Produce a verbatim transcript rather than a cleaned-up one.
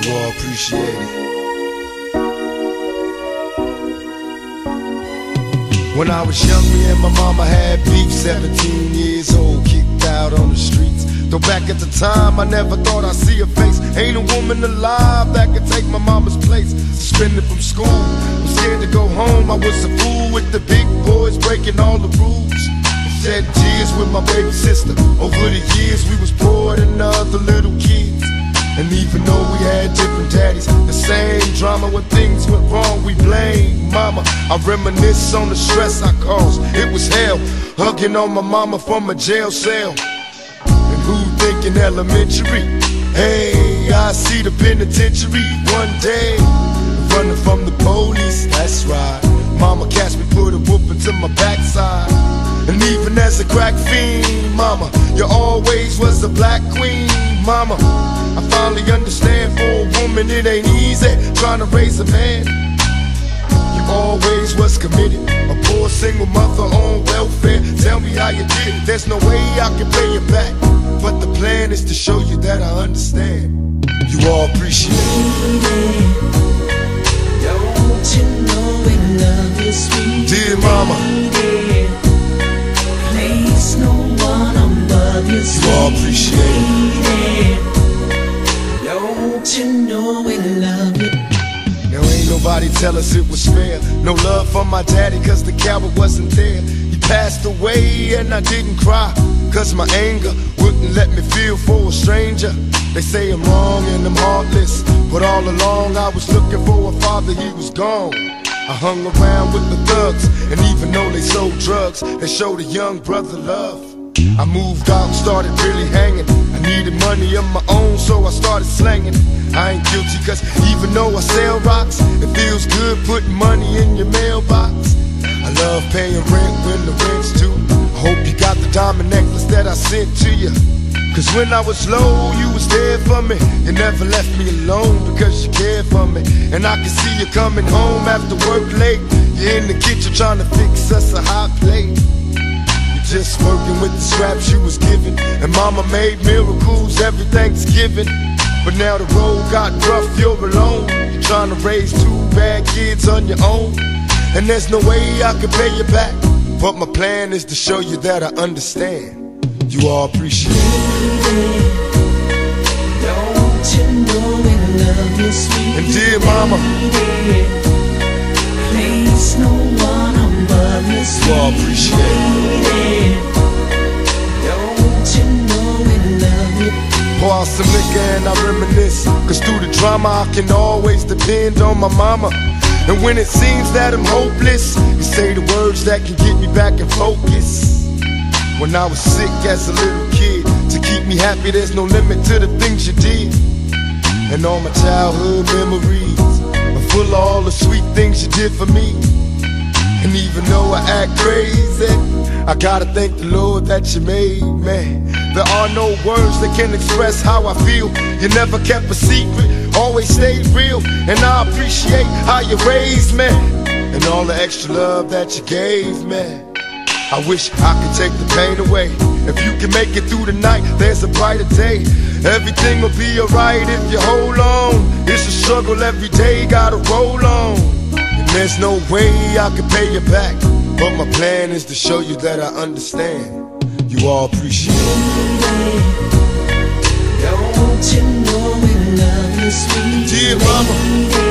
You all appreciate it. When I was young, me and my mama had beef. Seventeen years old, kicked out on the streets. Though back at the time, I never thought I'd see her face. Ain't a woman alive that could take my mama's place. Suspended from school, I'm scared to go home. I was a fool with the big boys, breaking all the rules. Shed tears with my baby sister. Over the years, we was poor than other little kids. And even though we had different daddies, the same drama when things went wrong, we blame mama. I reminisce on the stress I caused. It was hell, hugging on my mama from a jail cell. And who thinking elementary? Hey, I see the penitentiary one day. Running from the police, that's right. Mama catch me, put a whooping to my backside. And even as a crack fiend, mama, you always was a black queen, mama. I finally understand, for a woman it ain't easy trying to raise a man. You always was committed, a poor single mother on welfare. Tell me how you did it, there's no way I can pay you back. But the plan is to show you that I understand. You all appreciate it. Don't you know we love you, sweet dear mama. Place no one above you, sweet. You all appreciate it. Don't you know we love you? Now ain't nobody tell us it was fair. No love for my daddy cause the coward wasn't there. He passed away and I didn't cry, cause my anger wouldn't let me feel for a stranger. They say I'm wrong and I'm heartless, but all along I was looking for a father, he was gone. I hung around with the thugs, and even though they sold drugs, they showed a young brother love. I moved out and started really hanging. I needed money of my own, so I started slanging. I ain't guilty cause even though I sell rocks, it feels good putting money in your mailbox. I love paying rent when the rent's due. I hope you got the diamond necklace that I sent to you. Cause when I was low, you was there for me. You never left me alone because you cared for me. And I can see you coming home after work late. You're in the kitchen trying to fix us a hot plate. Just working with the scraps you was given. And mama made miracles every Thanksgiving. But now the road got rough, you're alone. You're trying to raise two bad kids on your own. And there's no way I can pay you back, but my plan is to show you that I understand. You all appreciate it. Don't you know we love you, sweet. And dear mama, place no one above you, sweet. You all appreciate it. Don't you know we love you? Pour out some liquor and I reminisce, cause through the drama I can always depend on my mama. And when it seems that I'm hopeless, you say the words that can get me back in focus. When I was sick as a little kid, to keep me happy there's no limit to the things you did. And all my childhood memories are full of all the sweet things you did for me. And even though I act crazy, I gotta thank the Lord that you made me. There are no words that can express how I feel. You never kept a secret, always stayed real. And I appreciate how you raised me, and all the extra love that you gave me. I wish I could take the pain away. If you can make it through the night, there's a brighter day. Everything will be alright if you hold on. It's a struggle every day, gotta roll on. And there's no way I can pay you back, but my plan is to show you that I understand. You all appreciate it. Don't you know we love you, sweet. Dear mama,